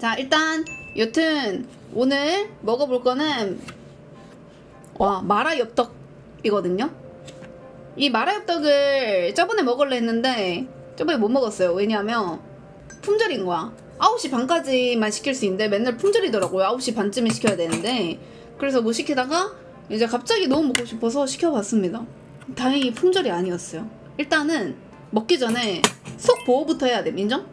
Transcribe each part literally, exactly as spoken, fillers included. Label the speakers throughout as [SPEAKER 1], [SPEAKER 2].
[SPEAKER 1] 자, 일단 여튼 오늘 먹어볼 거는 와 마라 엽떡이거든요. 이 마라 엽떡을 저번에 먹으려 했는데 저번에 못 먹었어요. 왜냐하면 품절인 거야. 아홉 시 반까지만 시킬 수 있는데 맨날 품절이더라고요. 아홉 시 반쯤에 시켜야 되는데. 그래서 못 시키다가 이제 갑자기 너무 먹고 싶어서 시켜봤습니다. 다행히 품절이 아니었어요. 일단은 먹기 전에 속 보호부터 해야 돼. 인정?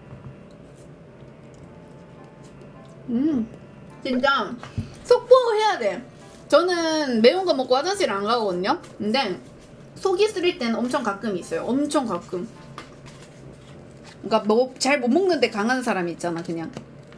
[SPEAKER 1] 음 진짜 속 보호 해야 돼. 저는 매운 거 먹고 화장실 안 가거든요. 근데 속이 쓰릴 때는 엄청 가끔 있어요. 엄청 가끔. 그러니까 뭐 잘 못 먹는데 강한 사람이 있잖아. 그냥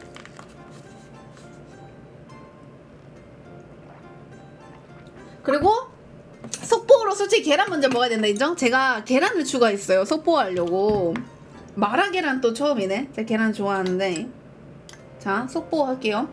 [SPEAKER 1] 그리고 속보로 솔직히 계란 먼저 먹어야 된다. 인정? 제가 계란을 추가했어요. 속보 하려고. 마라 계란 또 처음이네. 제가 계란 좋아하는데. 자, 속보 할게요.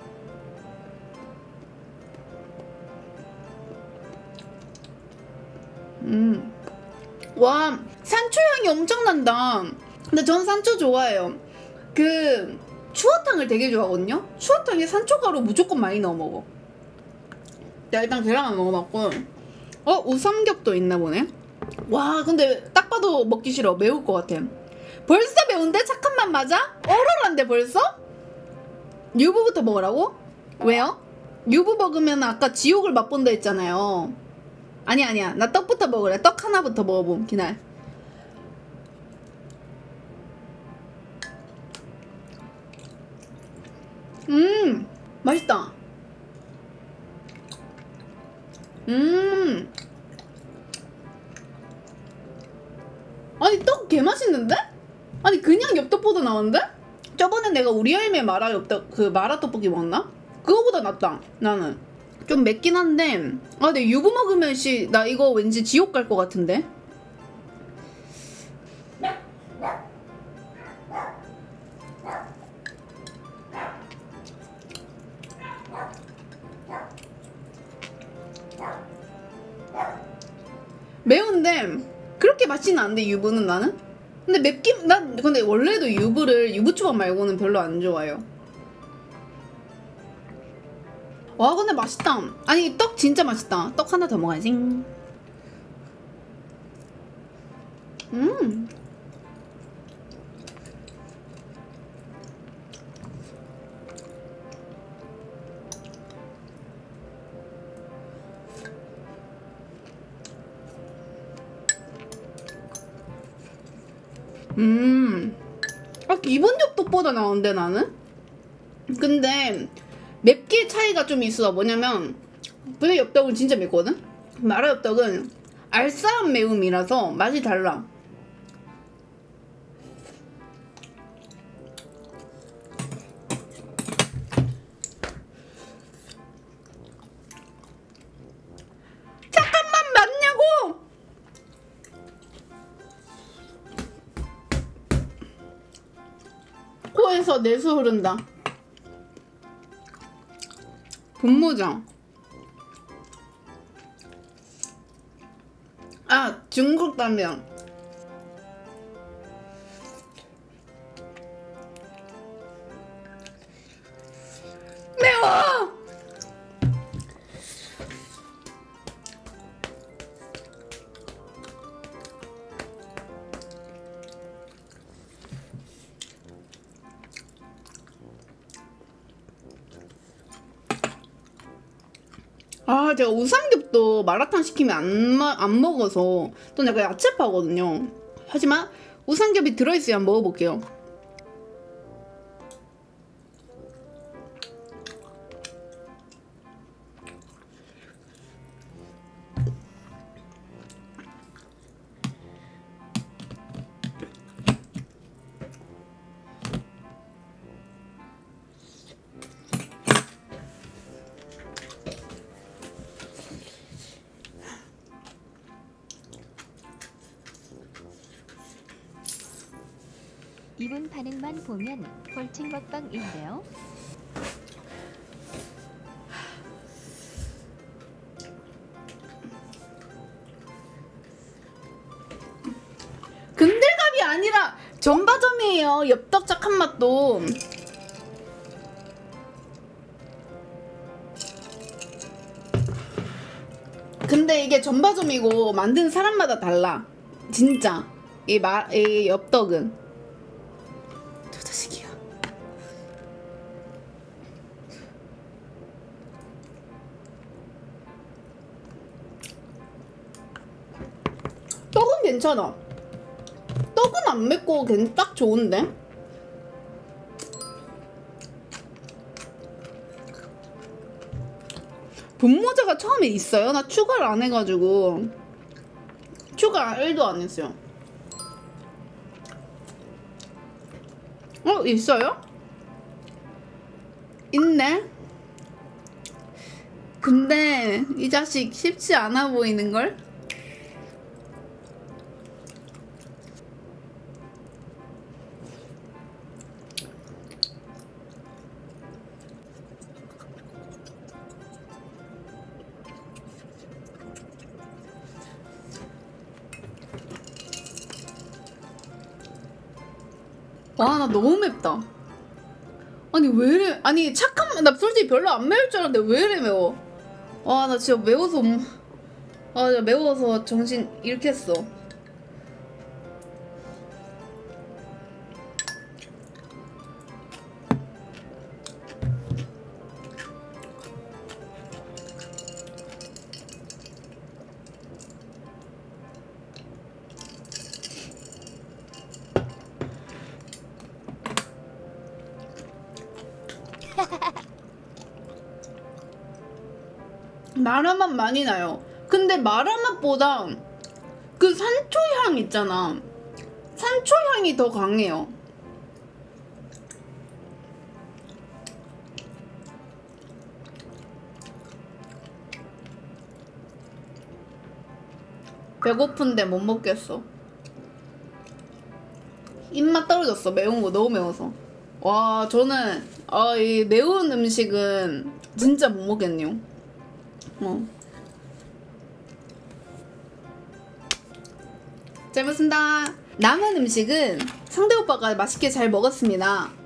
[SPEAKER 1] 음. 와, 산초 향이 엄청 난다. 근데 전 산초 좋아해요. 그 추어탕을 되게 좋아하거든요. 추어탕에 산초가루 무조건 많이 넣어 먹어. 자, 일단 계란만 먹어봤고. 어? 우삼겹도 있나 보네. 와, 근데 딱 봐도 먹기 싫어. 매울 것 같아. 벌써 매운데? 착한 맛 맞아? 얼얼한데 벌써? 유부부터 먹으라고? 왜요? 유부 먹으면 아까 지옥을 맛본다 했잖아요. 아니 아니야. 나 떡부터 먹으래. 떡 하나부터 먹어봄. 기다려. 음 맛있다. 음 아니 떡 개맛있는데? 아니 그냥 엽떡보다 나은데? 저번에 내가 우리 할매 마라 엽떡 그 마라 떡볶이 먹었나? 그거보다 낫다. 나는 좀 맵긴 한데 아 근데 유부 먹으면 씨 나 이거 왠지 지옥 갈 것 같은데? 매운데 그렇게 맛있진 않은데 유부는 나는? 근데 맵긴 난 근데 원래도 유부를 유부초밥 말고는 별로 안 좋아해요. 와 근데 맛있다. 아니 떡 진짜 맛있다. 떡 하나 더 먹어야지. 음 음. 아, 기본 엽떡보다 나은데 나는? 근데 맵기의 차이가 좀 있어. 뭐냐면 분의 엽떡은 진짜 맵거든? 마라 엽떡은 알싸한 매움이라서 맛이 달라. 잠깐만 맞냐고! 코에서 내수 흐른다. 분무장. 아, 중국 라면. 매워! 아 제가 우삼겹도 마라탕 시키면 안, 마, 안 먹어서 또 내가 야채파거든요. 하지만 우삼겹이 들어있어야 한번 먹어볼게요.
[SPEAKER 2] 이분 반응만 보면 홀칭 먹방인데요.
[SPEAKER 1] 근들갑이 아니라 전바점이에요. 엽떡 착한 맛도. 근데 이게 전바점이고 만드는 사람마다 달라. 진짜 이, 마, 이 엽떡은. 저 자식이야. 떡은 괜찮아. 떡은 안 맵고 괜- 딱 좋은데? 분모자가 처음에 있어요? 나 추가를 안 해가지고 추가 일도 안 했어요. 어? 있어요? 있네? 근데 이 자식 쉽지 않아 보이는걸? 와, 나 너무 맵다. 아니 왜 이래? 아니 착한 나 솔직히 별로 안 매울 줄 알았는데 왜 이래 매워? 와, 나 진짜 매워서 음- 아, 나 매워서 정신 잃겠어. 마라맛 많이 나요. 근데 마라맛보다 그 산초향 있잖아. 산초향이 더 강해요. 배고픈데 못 먹겠어. 입맛 떨어졌어. 매운 거 너무 매워서. 와, 저는 아, 이 매운 음식은 진짜 못 먹겠네요. 어. 잘 먹습니다. 남은 음식은 상대 오빠가 맛있게 잘 먹었습니다.